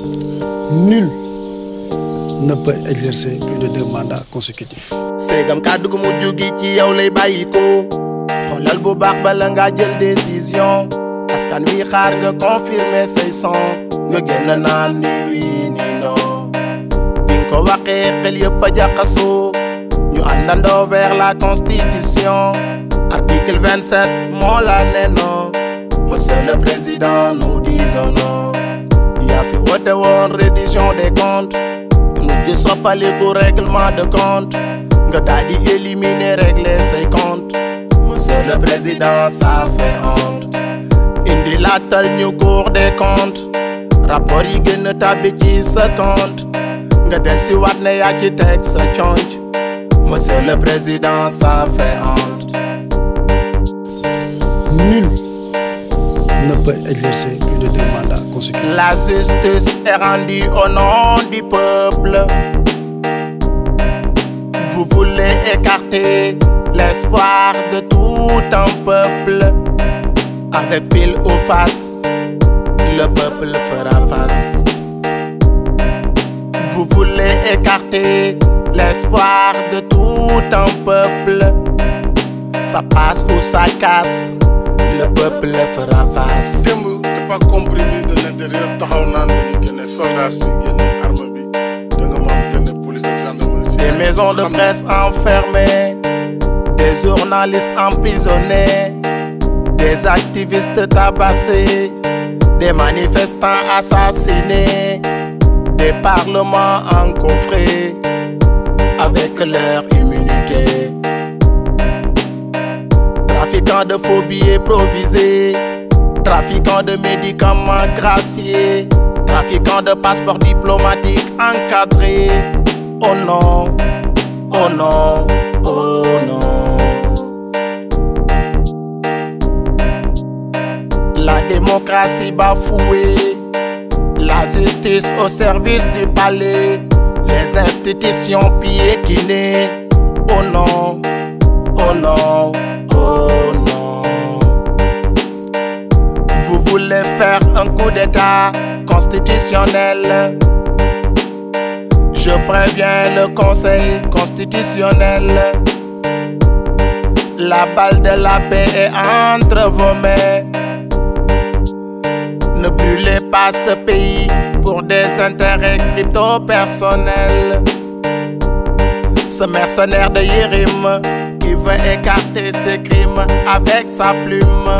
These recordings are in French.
Nul ne peut exercer plus de 2 mandats consécutifs. Segam kaddu gu mujj gi ci yow lay bayiko xolal bu baax bala nga jël décision askan wi xaar nga confirmer say son nga génn naan ni oui ni non bi nga ko waxee xel yëpp a jaxasoo ñu àndandoo vers la constitution article 27 moo la ne non monsieur le président nous disons non yaa fi woote woon reddition des comptes mujj soppaliku règlement de compte nga daal di éliminer régler ses comptes monsieur le président ça fait honte indi laatal ñu Cour des comptes rapport yi gën a tàbbi ci sa compte nga del si waat ne yaa ci teg sa conc monsieur le président ça fait honte. Nul ne peut exercer plus de 2 mandats consécutifs. La justice est rendue au nom du peuple. Vous voulez écarter l'espoir de tout un peuple. Avec pile ou face, le peuple fera face. Vous voulez écarter l'espoir de tout un peuple. Ça passe ou ça casse, le peuple fera face. Démb t'es pas comprimé de l'intérieur taxaw naan dañu génne soldats si génne arme bi da nga moom génne police ak gendarmerie. Des maisons de presse enfermées, des journalistes emprisonnés, des activistes tabassés, des manifestants assassinés, des parlements encoffrés avec leur immunité. Trafiquants de faux billets provisés, trafiquants de médicaments graciés, trafiquants de passeports diplomatiques encadrés. Oh non, oh non, oh non. La démocratie bafouée, la justice au service du palais, les institutions piétinées. Oh non, oh non, oh non. Vous voulez faire un coup d'état constitutionnel. Je préviens le Conseil constitutionnel. La balle de la paix est entre vos mains. Ne brûlez pas ce pays pour des intérêts crypto-personnels. Ce mercenaire de Yérim qui veut écarter ses crimes avec sa plume.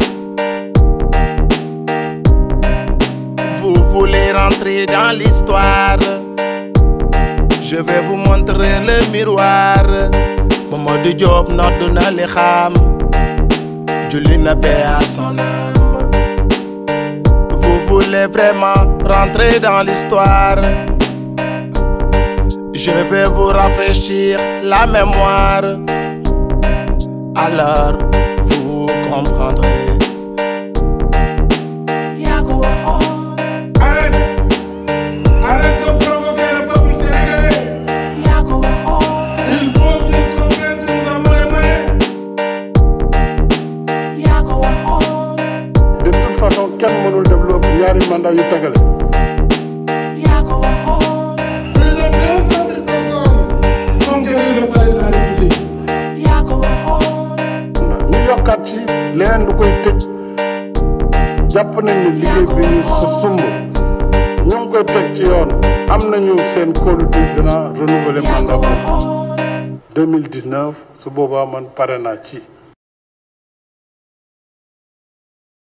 Vous voulez rentrer dans l'histoire. Je vais vous montrer le miroir. Mamadou Diop noddu na li xam, julli na paix à son âme. Vous voulez vraiment rentrer dans l'histoire? Je vais vous rafraîchir la mémoire. Alors vous comprendrez. Arrête de provoquer le peuple sénégalais. Il faut qu'il comprenne que nous avons les moyens. De toute façon, kenn mënul développer ñaari mandat yu tegale. Plus de 200 000 personnes conquérir le palais de la République. ñu yokkaat ci leneen lu koy tëj jàpp nañ ne liggéey bi ñu sumb ñu ngi koy teg ci yoon am nañu seen kóolute dina renouveler mandat 2019 su boobaa man pare naa ci.